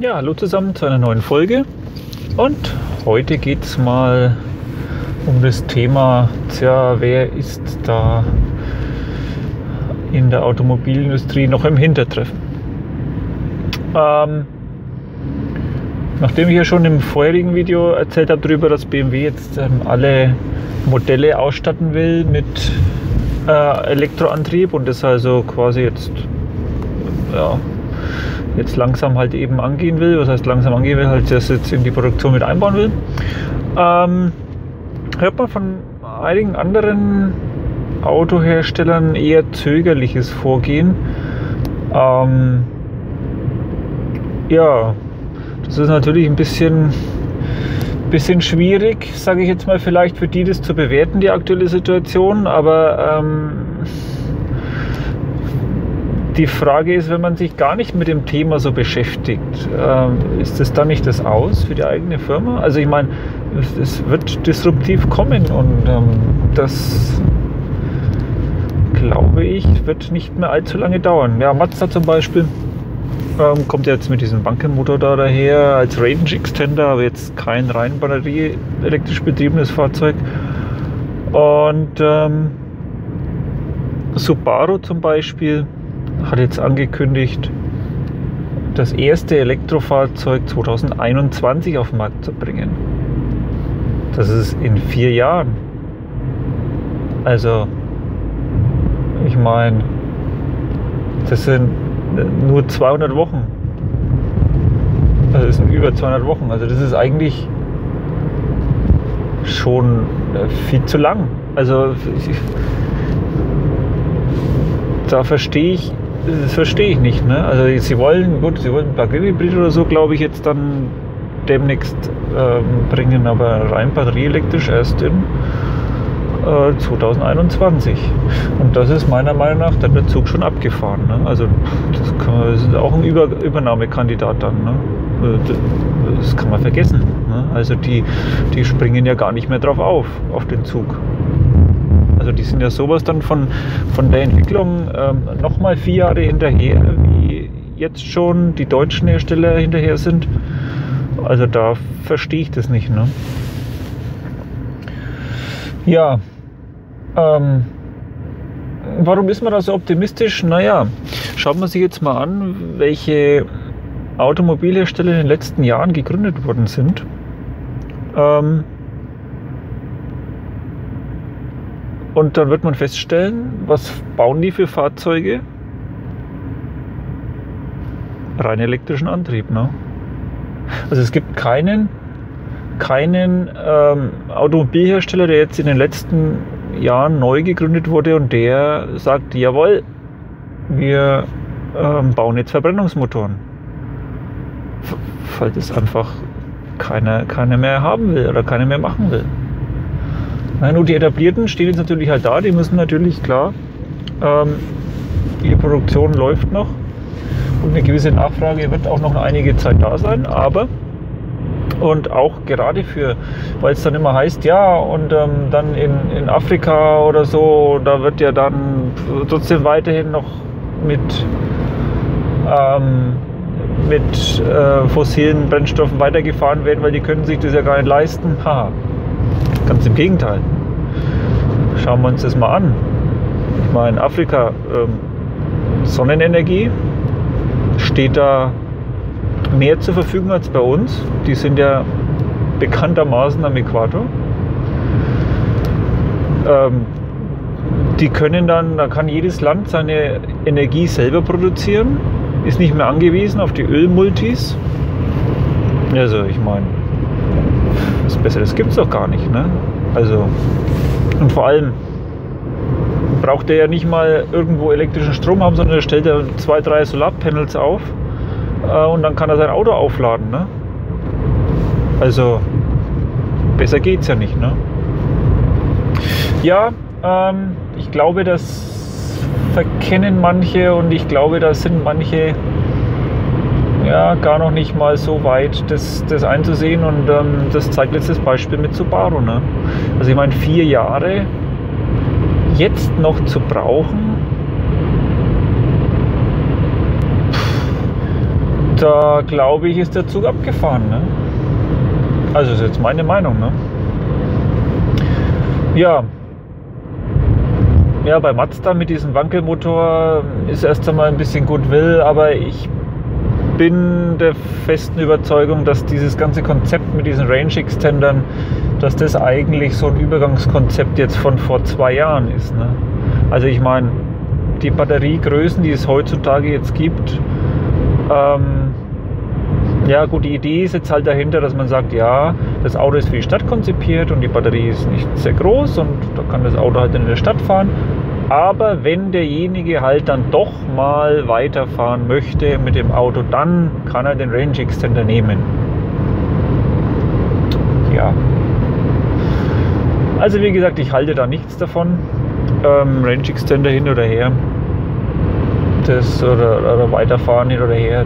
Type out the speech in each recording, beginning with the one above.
Ja, hallo zusammen zu einer neuen Folge und heute geht es mal um das Thema, wer ist da in der Automobilindustrie noch im Hintertreffen. Nachdem ich ja schon im vorherigen Video erzählt habe darüber, dass BMW jetzt alle Modelle ausstatten will mit Elektroantrieb und das also quasi jetzt langsam halt eben angehen will, was heißt langsam angehen will, halt das jetzt in die Produktion mit einbauen will, hört man von einigen anderen Autoherstellern eher zögerliches Vorgehen. Ja, das ist natürlich ein bisschen schwierig, sage ich jetzt mal, vielleicht für die das zu bewerten, die aktuelle Situation, aber die Frage ist, wenn man sich gar nicht mit dem Thema so beschäftigt, ist das dann nicht das Aus für die eigene Firma? Also ich meine, es wird disruptiv kommen und das, glaube ich, wird nicht mehr allzu lange dauern. Ja, Mazda zum Beispiel kommt jetzt mit diesem Wankelmotor da daher als Range Extender, aber jetzt kein rein batterieelektrisch betriebenes Fahrzeug. Und Subaru zum Beispiel hat jetzt angekündigt, das erste Elektrofahrzeug 2021 auf den Markt zu bringen. Das ist in 4 Jahren. Also, ich meine, das sind nur 200 Wochen. Also, das sind über 200 Wochen. Also, das ist eigentlich schon viel zu lang. Also, das verstehe ich nicht. Ne? Also sie wollen Plug-in-Hybrid oder so, glaube ich, jetzt dann demnächst bringen, aber rein batterieelektrisch erst in 2021. Und das ist meiner Meinung nach dann der Zug schon abgefahren. Ne? Also das ist auch ein Übernahmekandidat dann. Ne? Das kann man vergessen. Ne? Also die springen ja gar nicht mehr drauf auf den Zug. Also die sind ja sowas dann von der Entwicklung nochmal 4 Jahre hinterher, wie jetzt schon die deutschen Hersteller hinterher sind. Also da verstehe ich das nicht. Ne? Ja, warum ist man da so optimistisch? Naja, schaut man sich jetzt mal an, welche Automobilhersteller in den letzten Jahren gegründet worden sind. Und dann wird man feststellen, was bauen die für Fahrzeuge? Rein elektrischen Antrieb. Ne? Also es gibt keinen Automobilhersteller, der jetzt in den letzten Jahren neu gegründet wurde und der sagt, jawohl, wir bauen jetzt Verbrennungsmotoren. Weil das einfach keiner mehr haben will oder keiner mehr machen will. Nein, und die Etablierten stehen jetzt natürlich halt da, die müssen natürlich, klar, die Produktion läuft noch und eine gewisse Nachfrage wird auch noch einige Zeit da sein, aber und auch gerade weil es dann immer heißt, ja, und dann in Afrika oder so, da wird ja dann trotzdem weiterhin noch mit fossilen Brennstoffen weitergefahren werden, weil die können sich das ja gar nicht leisten. Haha. Ganz im Gegenteil. Schauen wir uns das mal an. Ich meine, in Afrika, Sonnenenergie steht da mehr zur Verfügung als bei uns. Die sind ja bekanntermaßen am Äquator. Da kann jedes Land seine Energie selber produzieren, ist nicht mehr angewiesen auf die Ölmultis. Also, ich meine, was Besseres gibt es doch gar nicht. Ne? Also, und vor allem braucht er ja nicht mal irgendwo elektrischen Strom haben, sondern er stellt ja 2, 3 Solarpanels auf und dann kann er sein Auto aufladen. Ne? Also, besser geht's ja nicht. Ne? Ja, ich glaube, das verkennen manche und ich glaube, da sind manche gar noch nicht mal so weit, das einzusehen und das zeigt jetzt das Beispiel mit Subaru. Ne? Also ich meine, 4 Jahre jetzt noch zu brauchen, Da glaube ich, ist der Zug abgefahren. Ne? Also ist jetzt meine Meinung. Ne? Ja, bei Mazda mit diesem Wankelmotor ist erst einmal ein bisschen Goodwill, aber ich bin der festen Überzeugung, dass dieses ganze Konzept mit diesen Range Extendern, dass das eigentlich so ein Übergangskonzept jetzt von vor 2 Jahren ist. Ne? Also ich meine, die Batteriegrößen, die es heutzutage jetzt gibt, ja gut, die Idee ist jetzt halt dahinter, dass man sagt, ja, das Auto ist für die Stadt konzipiert und die Batterie ist nicht sehr groß und da kann das Auto halt in der Stadt fahren. Aber wenn derjenige halt dann doch mal weiterfahren möchte mit dem Auto, dann kann er den Range Extender nehmen. Ja. Also wie gesagt, ich halte da nichts davon. Range Extender hin oder her. Oder weiterfahren hin oder her.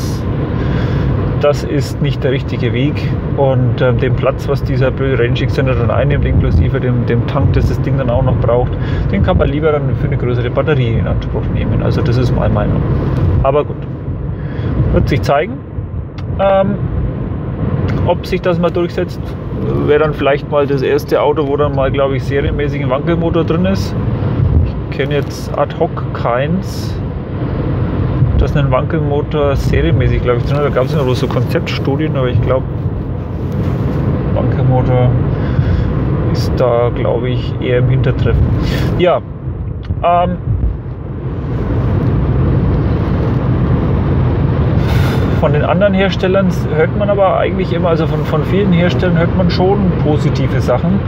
Das ist nicht der richtige Weg. Und den Platz, was dieser Range Extender dann einnimmt, inklusive dem Tank, das das Ding dann auch noch braucht, den kann man lieber dann für eine größere Batterie in Anspruch nehmen. Also das ist meine Meinung. Aber gut, wird sich zeigen. Ob sich das mal durchsetzt, wäre dann vielleicht mal das erste Auto, wo dann mal, glaube ich, serienmäßig ein Wankelmotor drin ist. Ich kenne jetzt ad hoc keins, das einen Wankelmotor serienmäßig, glaube ich, drin hat. Da gab es noch so Konzeptstudien, aber ich glaube, Wankelmotor ist da, glaube ich, eher im Hintertreffen. Ja, von den anderen Herstellern hört man aber eigentlich immer, also von vielen Herstellern hört man schon positive Sachen.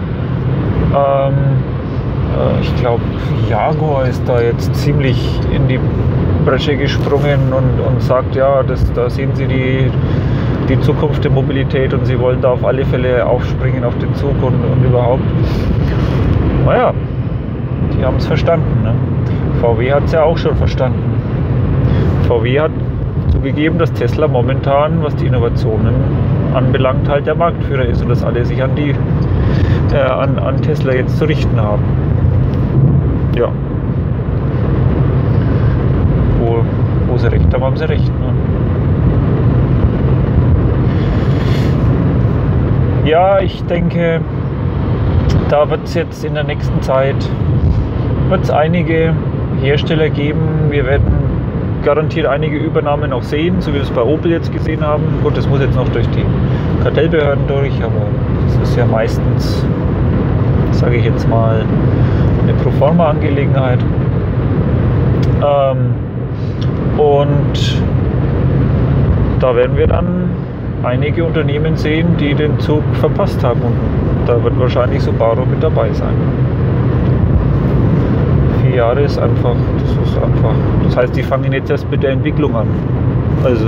Ich glaube, Jaguar ist da jetzt ziemlich in die Bresche gesprungen und sagt, ja, da sehen sie die Zukunft der Mobilität und sie wollen da auf alle Fälle aufspringen auf den Zug und überhaupt. Naja, die haben es verstanden. Ne? VW hat es ja auch schon verstanden. VW hat zugegeben, dass Tesla momentan, was die Innovationen anbelangt, halt der Marktführer ist und dass alle sich an Tesla jetzt zu richten haben. Ja. Wo sie recht haben, haben sie recht. Ne? Ja, ich denke, da wird es jetzt in der nächsten Zeit einige Hersteller geben. Wir werden garantiert einige Übernahmen auch sehen, so wie wir es bei Opel jetzt gesehen haben. Gut, das muss jetzt noch durch die Kartellbehörden durch, aber das ist ja meistens, sage ich jetzt mal, eine Proforma-Angelegenheit. Und da werden wir dann einige Unternehmen sehen, die den Zug verpasst haben. Und da wird wahrscheinlich Subaru mit dabei sein. 4 Jahre ist einfach, das heißt, die fangen jetzt erst mit der Entwicklung an. Also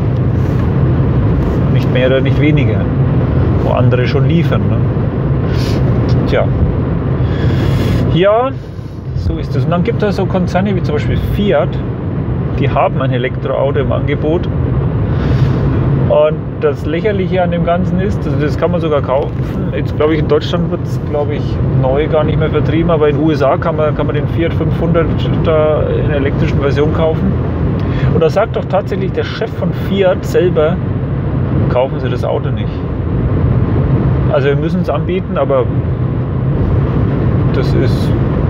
nicht mehr oder nicht weniger, wo andere schon liefern. Ne? Tja. Ja, so ist es. Und dann gibt es so Konzerne wie zum Beispiel Fiat, die haben ein Elektroauto im Angebot. Und das Lächerliche an dem Ganzen ist, also das kann man sogar kaufen. Jetzt glaube ich, in Deutschland wird es, glaube ich, neu gar nicht mehr vertrieben, aber in den USA kann man den Fiat 500 da in der elektrischen Version kaufen. Und da sagt doch tatsächlich der Chef von Fiat selber, kaufen Sie das Auto nicht. Also wir müssen es anbieten, aber das ist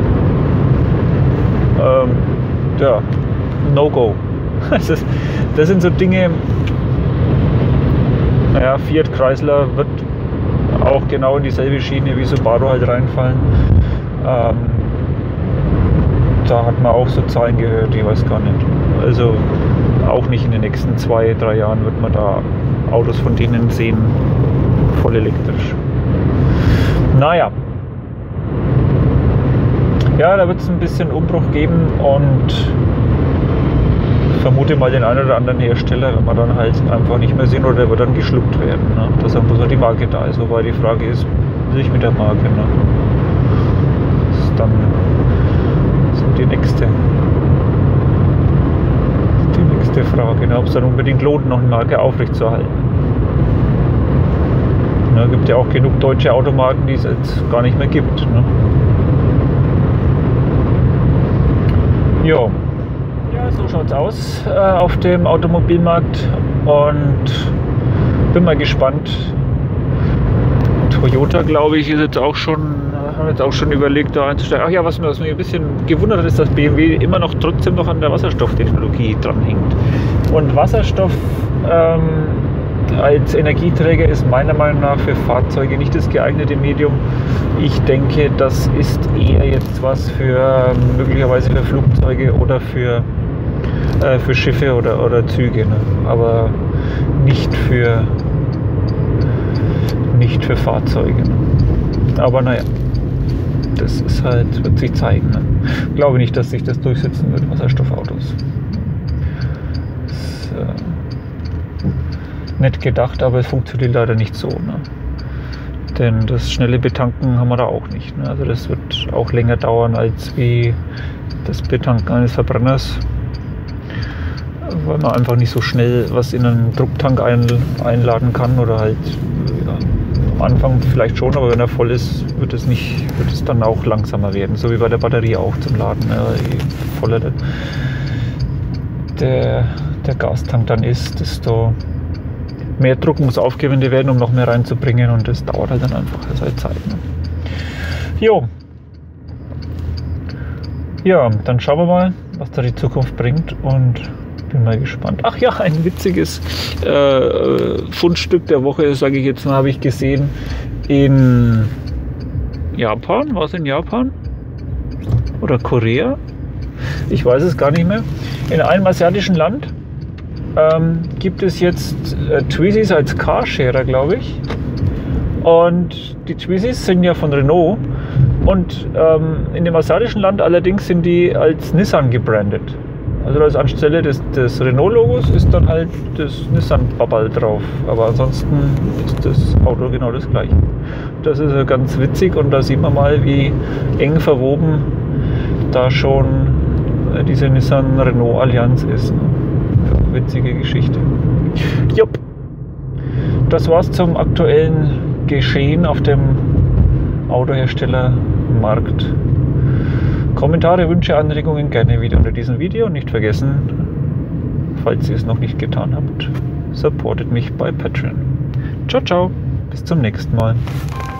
ja, No-Go. Das sind so Dinge. Naja, Fiat Chrysler wird auch genau in dieselbe Schiene wie Subaru halt reinfallen. Da hat man auch so Zahlen gehört, ich weiß gar nicht. Also auch nicht in den nächsten 2-3 Jahren wird man da Autos von denen sehen, voll elektrisch. Naja. Ja, da wird es ein bisschen Umbruch geben und vermute mal den einen oder anderen Hersteller, wenn wir dann halt einfach nicht mehr sehen oder der wird dann geschluckt werden. Ne? Dass einfach so die Marke da ist. Wobei die Frage ist, will ich mit der Marke? Ne? Das ist dann so die nächste Frage, ne? Ob es dann unbedingt lohnt, noch eine Marke aufrechtzuerhalten. Ne? Gibt ja auch genug deutsche Automarken, die es jetzt gar nicht mehr gibt. Ne? Jo. Ja, so schaut es aus auf dem Automobilmarkt. und bin mal gespannt. Toyota, glaube ich, ist jetzt auch schon, haben jetzt auch schon überlegt, da einzusteigen. Ach ja, was mich ein bisschen gewundert hat, ist, dass BMW immer noch trotzdem noch an der Wasserstofftechnologie dranhängt. Und Wasserstoff als Energieträger ist meiner Meinung nach für Fahrzeuge nicht das geeignete Medium. Ich denke, das ist eher jetzt was für möglicherweise für Flugzeuge oder für Schiffe oder Züge, ne? Aber nicht für Fahrzeuge. Aber naja, das ist halt, wird sich zeigen. Ne? Ich glaube nicht, dass sich das durchsetzen wird, Wasserstoffautos. Ist nett gedacht, aber es funktioniert leider nicht so. Ne? Denn das schnelle Betanken haben wir da auch nicht. Ne? Also das wird auch länger dauern als wie das Betanken eines Verbrenners, weil man einfach nicht so schnell was in einen Drucktank einladen kann oder halt am Anfang vielleicht schon, aber wenn er voll ist, wird es dann auch langsamer werden, so wie bei der Batterie auch zum Laden. Je voller der Gastank dann ist, desto mehr Druck muss aufgewendet werden, um noch mehr reinzubringen, und das dauert halt dann einfach seine Zeit. Ne? Jo. Ja, dann schauen wir mal, was da die Zukunft bringt, und bin mal gespannt. Ach ja, ein witziges Fundstück der Woche, sage ich jetzt mal, habe ich gesehen in Japan. War es in Japan? Oder Korea? Ich weiß es gar nicht mehr. In einem asiatischen Land gibt es jetzt Twizzys als Carsharer, glaube ich. Und die Twizzys sind ja von Renault. Und in dem asiatischen Land allerdings sind die als Nissan gebrandet. Also als anstelle des Renault-Logos ist dann halt das Nissan-Babbel drauf. Aber ansonsten ist das Auto genau das gleiche. Das ist ja ganz witzig, und da sieht man mal, wie eng verwoben da schon diese Nissan-Renault-Allianz ist. Ja, witzige Geschichte. Jupp. Das war's zum aktuellen Geschehen auf dem Autoherstellermarkt. Kommentare, Wünsche, Anregungen gerne wieder unter diesem Video. Und nicht vergessen, falls ihr es noch nicht getan habt, supportet mich bei Patreon. Ciao, ciao. Bis zum nächsten Mal.